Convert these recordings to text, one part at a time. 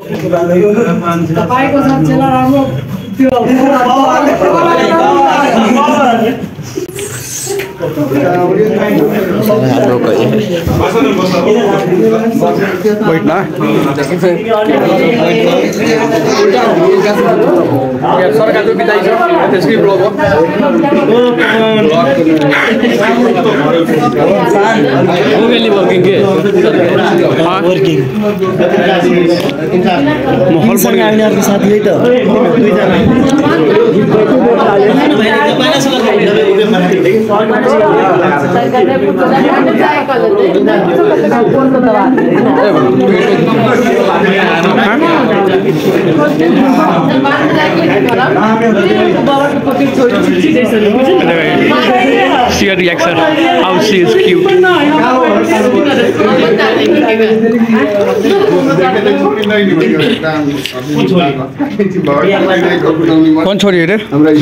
तपाईँको साथ चेला राम्रो त्यो Wait na. सरकारको बिदाई छ त्यसकै ब्लग हो मोबाइलले वर्किङ के वर्किङ महल पर आइनाहरुको साथ यही त See her reaction, how she is cute. कौन छोरी है रे?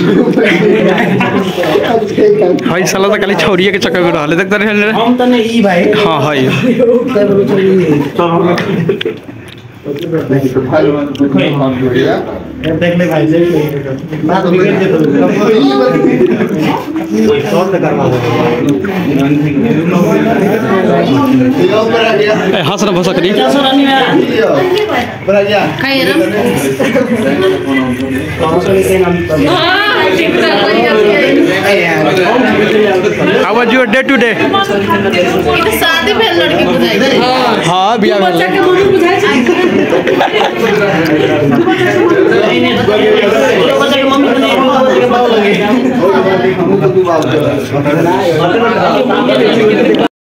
भाई साला तो खाली छोरी के चक्कर में रहले देखता रहे हम त नहीं भाई हां हां देखले भाई से बात बिगड़ जे तो शॉट करवा ए हंसना भसा करी बड़ा गया खाई रे How was your day today? शादी भेल लड़की बुझाई हां बियाह भेल बच्चा के मम्मी बुझाई बच्चा के मम्मी बुझाई बच्चा के बाबू लगे